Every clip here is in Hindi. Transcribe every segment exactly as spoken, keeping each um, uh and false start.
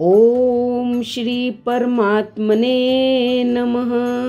ओम श्री परमात्मने नमः।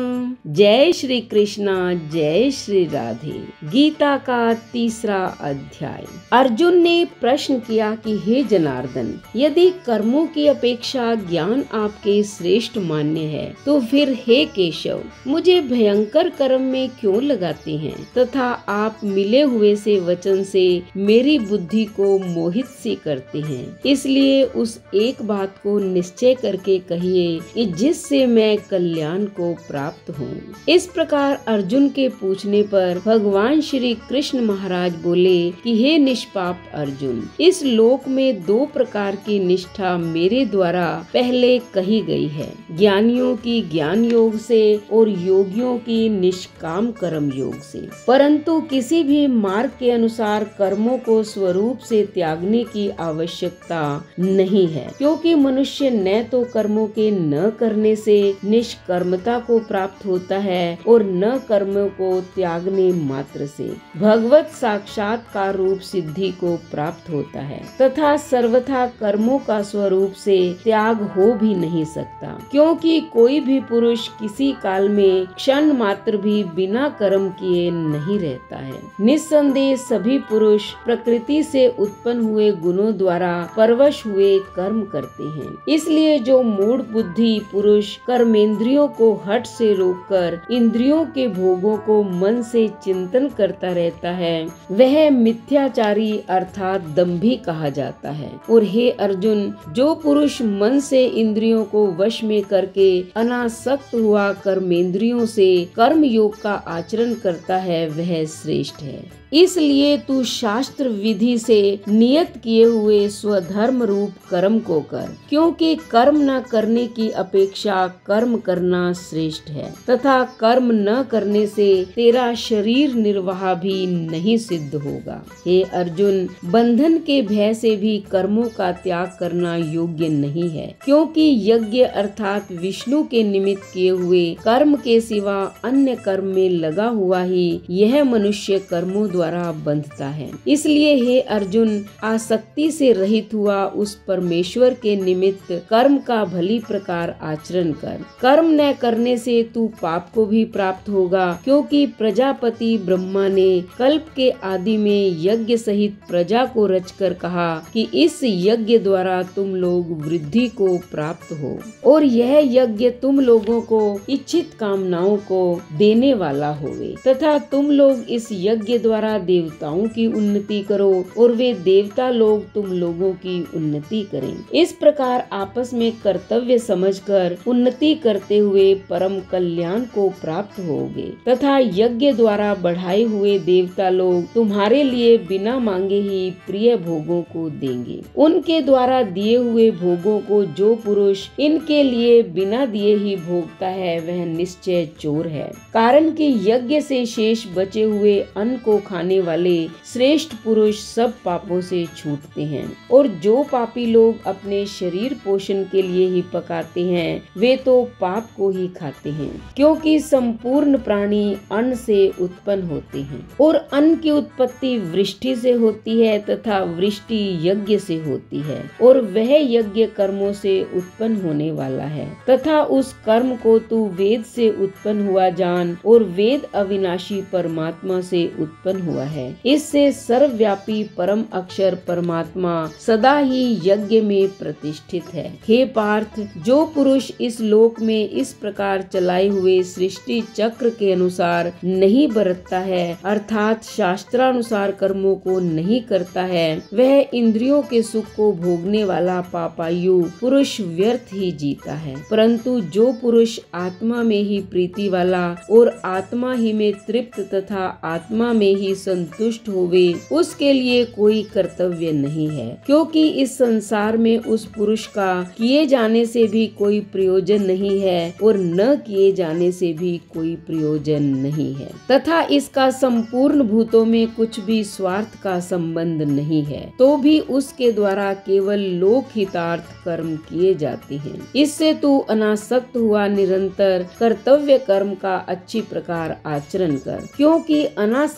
जय श्री कृष्णा, जय श्री राधे। गीता का तीसरा अध्याय। अर्जुन ने प्रश्न किया कि हे जनार्दन, यदि कर्मों की अपेक्षा ज्ञान आपके श्रेष्ठ मान्य है तो फिर हे केशव, मुझे भयंकर कर्म में क्यों लगाते हैं तथा आप मिले हुए से वचन से मेरी बुद्धि को मोहित सी करते हैं। इसलिए उस एक बात को निश्चय करके कहिए कि जिससे मैं कल्याण को प्राप्त हूँ। इस प्रकार अर्जुन के पूछने पर भगवान श्री कृष्ण महाराज बोले कि हे निष्पाप अर्जुन, इस लोक में दो प्रकार की निष्ठा मेरे द्वारा पहले कही गई है, ज्ञानियों की ज्ञान योग से और योगियों की निष्काम कर्म योग से। परंतु किसी भी मार्ग के अनुसार कर्मों को स्वरूप से त्यागने की आवश्यकता नहीं है, क्योंकि मनुष्य न तो कर्मों के न करने से निष्कर्मता को प्राप्त होता है और न कर्मों को त्यागने मात्र से भगवत साक्षात्कार रूप सिद्धि को प्राप्त होता है, तथा सर्वथा कर्मों का स्वरूप से त्याग हो भी नहीं सकता, क्योंकि कोई भी पुरुष किसी काल में क्षण मात्र भी बिना कर्म किए नहीं रहता है। निस्संदेह सभी पुरुष प्रकृति से उत्पन्न हुए गुणों द्वारा परवश हुए कर्म करते हैं। इसलिए जो मूढ़ बुद्धि पुरुष कर्मेंद्रियों को हठ से रोककर इंद्रियों के भोगों को मन से चिंतन करता रहता है, वह मिथ्याचारी अर्थात दंभी कहा जाता है। और हे अर्जुन, जो पुरुष मन से इंद्रियों को वश में करके अनासक्त हुआ कर्मेंद्रियों से कर्म योग का आचरण करता है, वह श्रेष्ठ है। इसलिए तू शास्त्र विधि से नियत किए हुए स्वधर्म रूप कर्म को कर, क्योंकि कर्म न करने की अपेक्षा कर्म करना श्रेष्ठ है, तथा कर्म न करने से तेरा शरीर निर्वाह भी नहीं सिद्ध होगा। हे अर्जुन, बंधन के भय से भी कर्मों का त्याग करना योग्य नहीं है, क्योंकि यज्ञ अर्थात विष्णु के निमित्त किए हुए कर्म के सिवा अन्य कर्म में लगा हुआ ही यह मनुष्य कर्मों द्वारा बंधता है। इसलिए हे अर्जुन, आसक्ति से रहित हुआ उस परमेश्वर के निमित्त कर्म का भली प्रकार आचरण कर। कर्म न करने से तू पाप को भी प्राप्त होगा, क्योंकि प्रजापति ब्रह्मा ने कल्प के आदि में यज्ञ सहित प्रजा को रचकर कहा कि इस यज्ञ द्वारा तुम लोग वृद्धि को प्राप्त हो, और यह यज्ञ तुम लोगों को इच्छित कामनाओं को देने वाला होवे, तथा तुम लोग इस यज्ञ द्वारा देवताओं की उन्नति करो और वे देवता लोग तुम लोगों की उन्नति करें। इस प्रकार आपस में कर्तव्य समझकर उन्नति करते हुए परम कल्याण को प्राप्त होगे, तथा यज्ञ द्वारा बढ़ाए हुए देवता लोग तुम्हारे लिए बिना मांगे ही प्रिय भोगों को देंगे। उनके द्वारा दिए हुए भोगों को जो पुरुष इनके लिए बिना दिए ही भोगता है, वह निश्चय चोर है, कारण कि यज्ञ से शेष बचे हुए अन्न को खाने वाले श्रेष्ठ पुरुष सब पापों से छूटते हैं, और जो पापी लोग अपने शरीर पोषण के लिए ही पकाते हैं, वे तो पाप को ही खाते हैं, क्योंकि संपूर्ण प्राणी अन्न से उत्पन्न होते हैं, और अन्न की उत्पत्ति वृष्टि से होती है तथा वृष्टि यज्ञ से होती है, और वह यज्ञ कर्मों से उत्पन्न होने वाला है, तथा उस कर्म को तू वेद से उत्पन्न हुआ जान, और वेद अविनाशी परमात्मा से उत्पन्न हुआ है। इससे सर्वव्यापी परम अक्षर परमात्मा सदा ही यज्ञ में प्रतिष्ठित है। हे पार्थ, जो पुरुष इस लोक में इस प्रकार चलाए हुए सृष्टि चक्र के अनुसार नहीं बरतता है, अर्थात शास्त्रानुसार कर्मों को नहीं करता है, वह इंद्रियों के सुख को भोगने वाला पापायु पुरुष व्यर्थ ही जीता है। परंतु जो पुरुष आत्मा में ही प्रीति वाला और आत्मा ही में तृप्त तथा आत्मा में ही संतुष्ट होवे, उसके लिए कोई कर्तव्य नहीं है, क्योंकि इस संसार में उस पुरुष का किए जाने से भी कोई प्रयोजन नहीं है और न किए जाने से भी कोई प्रयोजन नहीं है, तथा इसका संपूर्ण भूतों में कुछ भी स्वार्थ का संबंध नहीं है, तो भी उसके द्वारा केवल लोक हितार्थ कर्म किए जाते हैं। इससे तू अनासक्त हुआ निरंतर कर्तव्य कर्म का अच्छी प्रकार आचरण कर, क्योंकि अनासक्त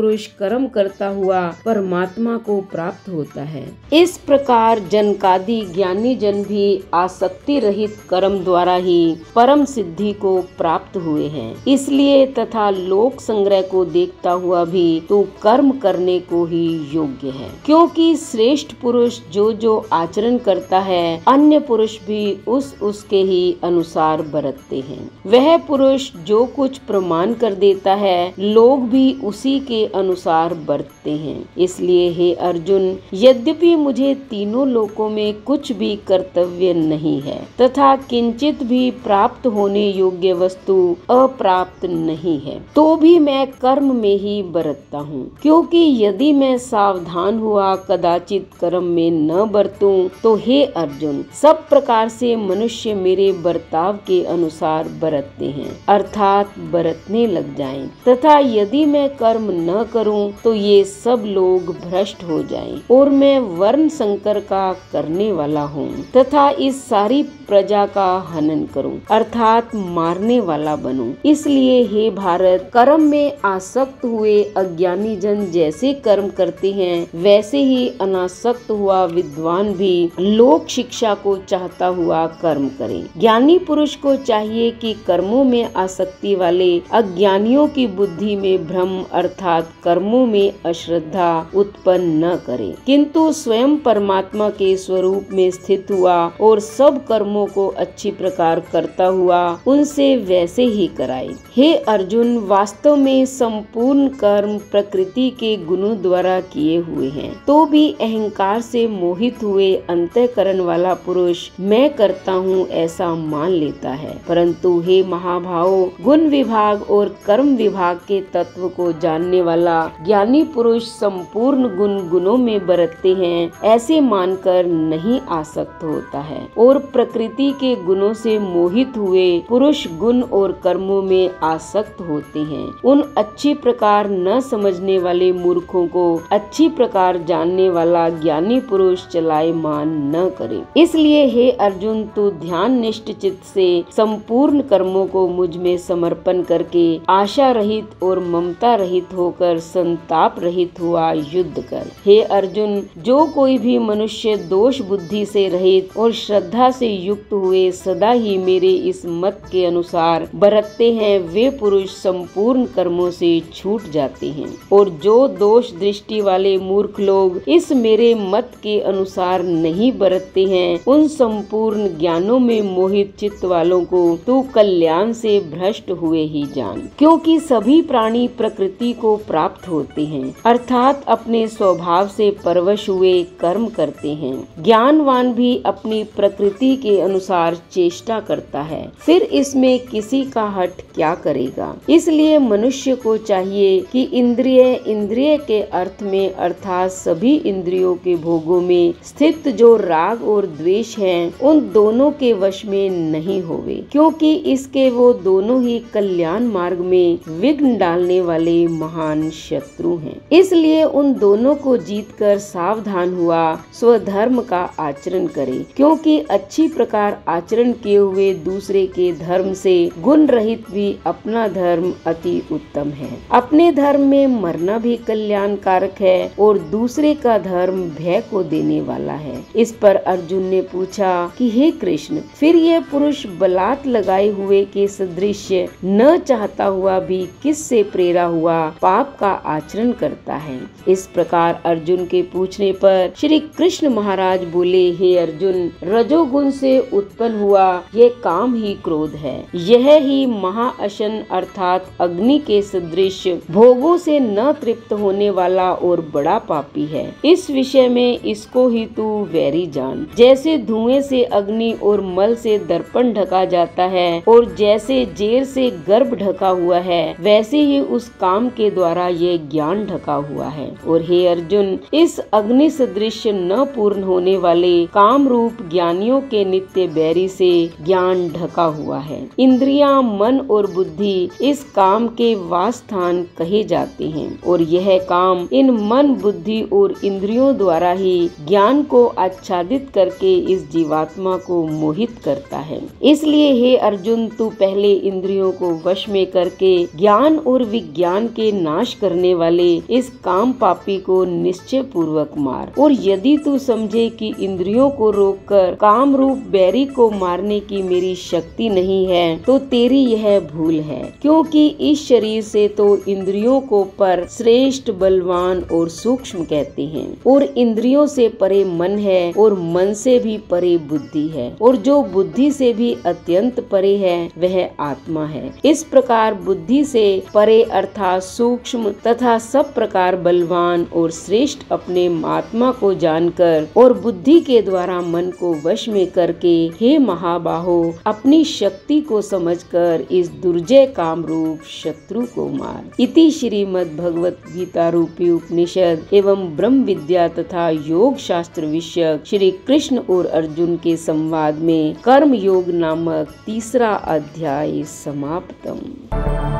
पुरुष कर्म करता हुआ परमात्मा को प्राप्त होता है। इस प्रकार जनकादि ज्ञानी जन भी आसक्ति रहित कर्म द्वारा ही परम सिद्धि को प्राप्त हुए हैं। इसलिए तथा लोक संग्रह को देखता हुआ भी तो कर्म करने को ही योग्य है, क्योंकि श्रेष्ठ पुरुष जो जो आचरण करता है अन्य पुरुष भी उस उसके ही अनुसार बरतते हैं। वह पुरुष जो कुछ प्रमाण कर देता है लोग भी उसी के अनुसार बरतते हैं। इसलिए हे अर्जुन, यद्यपि मुझे तीनों लोकों में कुछ भी कर्तव्य नहीं है तथा किंचित भी प्राप्त होने योग्य वस्तु अप्राप्त नहीं है, तो भी मैं कर्म में ही बरतता हूँ, क्योंकि यदि मैं सावधान हुआ कदाचित कर्म में न बरतूं तो हे अर्जुन, सब प्रकार से मनुष्य मेरे बर्ताव के अनुसार बरतते हैं, अर्थात बरतने लग जाएं, तथा यदि मैं कर्म न करूं तो ये सब लोग भ्रष्ट हो जाएं और मैं वर्ण संकर का करने वाला हूँ तथा इस सारी प्रजा का हनन करूं, अर्थात मारने वाला बनूं। इसलिए हे भारत, कर्म में आसक्त हुए अज्ञानी जन जैसे कर्म करते हैं वैसे ही अनासक्त हुआ विद्वान भी लोक शिक्षा को चाहता हुआ कर्म करे। ज्ञानी पुरुष को चाहिए कि कर्मों में आसक्ति वाले अज्ञानियों की बुद्धि में भ्रम अर्थात कर्मों में अश्रद्धा उत्पन्न न करे, किंतु स्वयं परमात्मा के स्वरूप में स्थित हुआ और सब कर्मों को अच्छी प्रकार करता हुआ उनसे वैसे ही कराए। हे अर्जुन, वास्तव में संपूर्ण कर्म प्रकृति के गुणों द्वारा किए हुए हैं, तो भी अहंकार से मोहित हुए अंतःकरण वाला पुरुष मैं करता हूँ ऐसा मान लेता है। परंतु हे महाभावों, गुण विभाग और कर्म विभाग के तत्व को जानने वाला ज्ञानी पुरुष संपूर्ण गुण गुणों में बरतते हैं ऐसे मानकर नहीं आसक्त होता है, और प्रकृति के गुणों से मोहित हुए पुरुष गुण और कर्मों में आसक्त होते हैं। उन अच्छी प्रकार न समझने वाले मूर्खों को अच्छी प्रकार जानने वाला ज्ञानी पुरुष चलायमान न करे। इसलिए हे अर्जुन, तू ध्यान निष्ठ चित्त से संपूर्ण कर्मों को मुझ में समर्पण करके आशा रहित और ममता रहित होकर संताप रहित हुआ युद्ध कर। हे अर्जुन, जो कोई भी मनुष्य दोष बुद्धि से रहित और श्रद्धा से युक्त हुए सदा ही मेरे इस मत के अनुसार बरतते हैं वे पुरुष संपूर्ण कर्मों से छूट जाते हैं, और जो दोष दृष्टि वाले मूर्ख लोग इस मेरे मत के अनुसार नहीं बरतते हैं उन संपूर्ण ज्ञानों में मोहित चित्त वालों को तू कल्याण से भ्रष्ट हुए ही जान, क्योंकि सभी प्राणी प्रकृति को प्राप्त होते हैं अर्थात अपने स्वभाव से परवश हुए कर्म करते हैं। ज्ञानवान भी अपनी प्रकृति के अनुसार चेष्टा करता है, फिर इसमें किसी का हट क्या करेगा। इसलिए मनुष्य को चाहिए कि इंद्रिय इंद्रिय के अर्थ में अर्थात सभी इंद्रियों के भोगों में स्थित जो राग और द्वेष हैं उन दोनों के वश में नहीं होवे, क्योंकि इसके वो दोनों ही कल्याण मार्ग में विघ्न डालने वाले महान शत्रु हैं। इसलिए उन दोनों को जीतकर सावधान हुआ स्वधर्म का आचरण करे, क्योंकि अच्छी प्रकार आचरण किए हुए दूसरे के धर्म से गुण रहित भी अपना धर्म अति उत्तम है। अपने धर्म में मरना भी कल्याण कारक है और दूसरे का धर्म भय को देने वाला है। इस पर अर्जुन ने पूछा कि हे कृष्ण, फिर यह पुरुष बलात् लगाए हुए के सदृश न चाहता हुआ भी किस से प्रेरा हुआ पाप का आचरण करता है। इस प्रकार अर्जुन के पूछने पर श्री कृष्ण महाराज बोले, हे अर्जुन, रजोगुण से उत्पन्न हुआ यह काम ही क्रोध है। यह ही महाअशन अर्थात अग्नि के सदृश भोगों से न तृप्त होने वाला और बड़ा पापी है। इस विषय में इसको ही तू वैरी जान। जैसे धुएं से अग्नि और मल से दर्पण ढका जाता है और जैसे जेर से गर्भ ढका हुआ है, वैसे ही उस काम के द्वारा ये ज्ञान ढका हुआ है। और हे अर्जुन, इस अग्नि सदृश न पूर्ण होने वाले काम रूप ज्ञानियों के नित्य दैत्य बैरी से ज्ञान ढका हुआ है। इंद्रियां, मन और बुद्धि इस काम के वासस्थान कहे जाते हैं और यह काम इन मन, बुद्धि और इंद्रियों द्वारा ही ज्ञान को आच्छादित करके इस जीवात्मा को मोहित करता है। इसलिए हे अर्जुन, तू पहले इंद्रियों को वश में करके ज्ञान और विज्ञान के नाश करने वाले इस काम पापी को निश्चय पूर्वक मार। और यदि तू समझे कि इंद्रियों को रोककर काम रूप बैरी को मारने की मेरी शक्ति नहीं है तो तेरी यह भूल है, क्योंकि इस शरीर से तो इंद्रियों को पर श्रेष्ठ, बलवान और सूक्ष्म कहते हैं और इंद्रियों से परे मन है और मन से भी परे बुद्धि है और जो बुद्धि से भी अत्यंत परे है वह आत्मा है। इस प्रकार बुद्धि से परे अर्थात सूक्ष्म तथा सब प्रकार बलवान और श्रेष्ठ अपने आत्मा को जानकर और बुद्धि के द्वारा मन को वश में करके हे महाबाहो, अपनी शक्ति को समझकर इस दुर्जय काम रूप शत्रु को मार। इति श्रीमद् भगवत गीता रूपी उपनिषद एवं ब्रह्म विद्या तथा योग शास्त्र विषयक श्री कृष्ण और अर्जुन के संवाद में कर्म योग नामक तीसरा अध्याय समाप्तम।